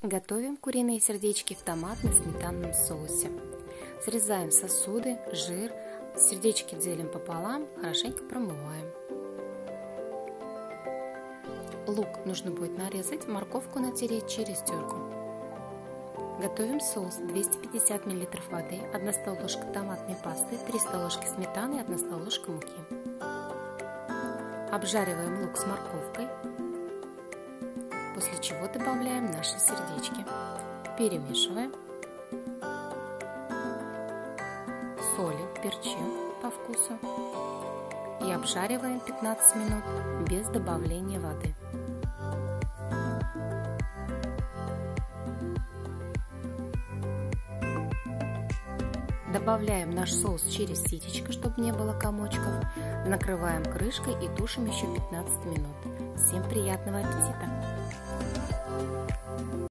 Готовим куриные сердечки в томатно-сметанном соусе. Срезаем сосуды, жир, сердечки делим пополам, хорошенько промываем. Лук нужно будет нарезать, морковку натереть через терку. Готовим соус: 250 мл воды, 1 столовая ложка томатной пасты, 3 столовые ложки сметаны и 1 столовая ложка муки. Обжариваем лук с морковкой, после чего добавляем наши сердечки. Перемешиваем. Солим, перчим по вкусу и обжариваем 15 минут без добавления воды. Добавляем наш соус через ситечко, чтобы не было комочков. Накрываем крышкой и тушим еще 15 минут. Всем приятного аппетита!